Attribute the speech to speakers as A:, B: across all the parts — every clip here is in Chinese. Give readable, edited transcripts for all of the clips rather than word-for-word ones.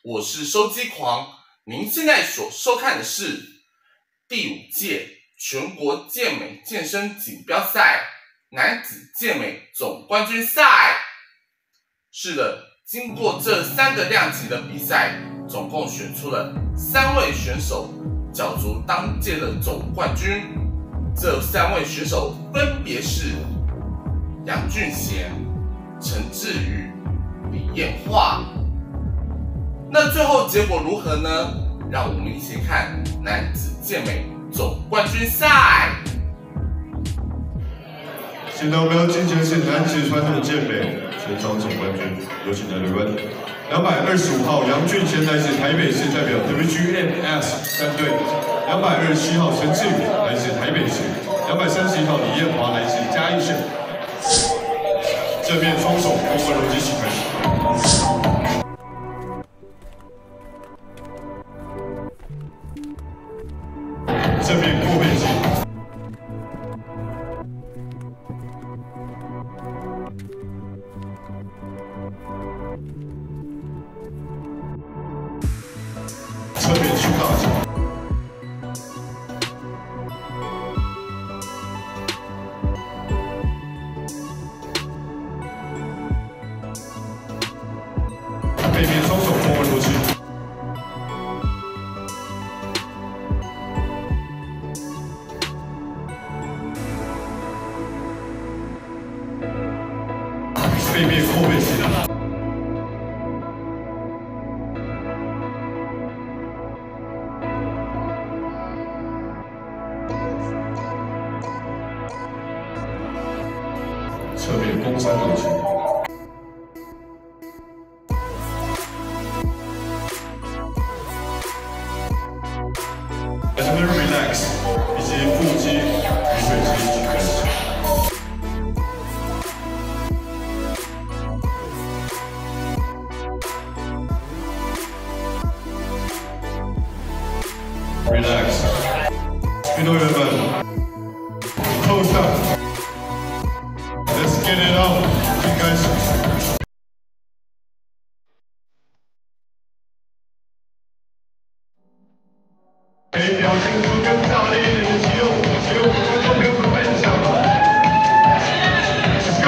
A: 我是收机狂。您现在所收看的是第5届全国健美健身锦标赛男子健美总冠军赛。是的，经过这3个量级的比赛，总共选出了3位选手角逐当届的总冠军。这3位选手分别是杨俊贤、陈志宇、李艳华。那最后结果如何呢？让我们一起看男子健美总冠军赛。
B: 现在我们要进行的是男子传统健美全场总冠军，有请男队225号杨俊贤来自台北市代表 WGMS 3队，227号陈志宇来自台北市，231号李艳华来自嘉义县。正面双手共温柔举起开始。正面后背击。侧面胸大脚。背面双手共温柔举。背面后背击。侧面弓三头击。整个 relax 以及腹肌与水肌一起开始。Relax， 运动员们 ，close up，Let's get it on， 请开始。可以表现出更大力一点的肌肉，给我们观众朋友们分享。Let's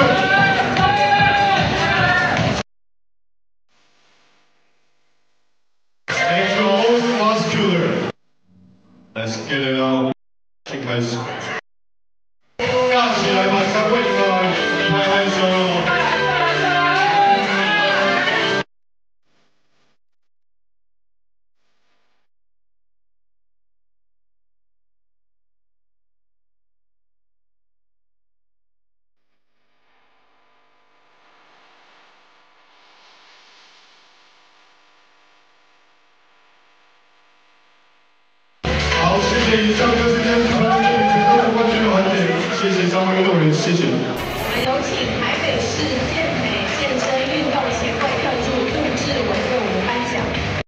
B: go。And your most muscular。Let's get it on， 请开始。尬起来吧，3位们，太害羞了。好，谢谢以上就是今天全国冠军的环节，谢谢3位运动员，谢谢。
C: 我们有请台北市健美健身运动协会特助杜志伟为我们颁奖。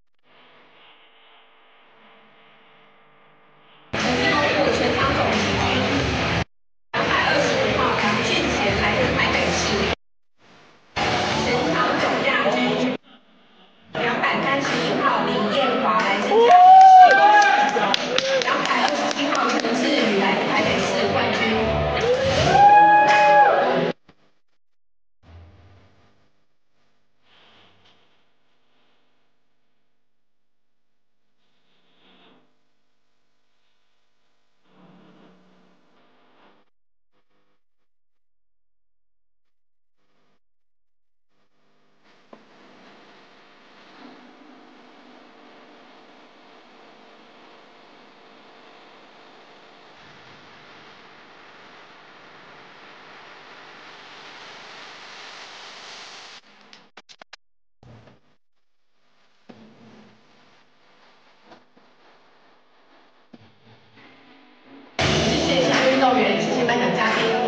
C: 曾经获得全场总冠军225号杨俊贤来自台北市，全场总亚军231号李艳华来自嘉义市，227号陈志宇来自台北市冠军。谢谢运动员，谢谢颁奖嘉宾。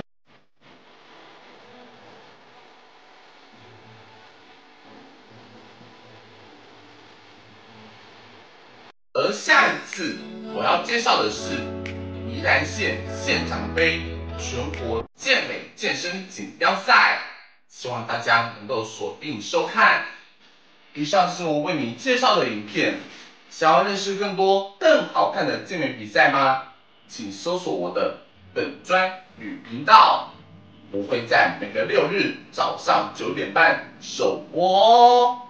A: 而下一次我要介绍的是宜兰县县长杯全国健美健身锦标赛，希望大家能够锁定收看。 以上是我为你介绍的影片。想要认识更多更好看的健美比赛吗？请搜索我的本专与频道，我会在每个6日早上9点半首播哦。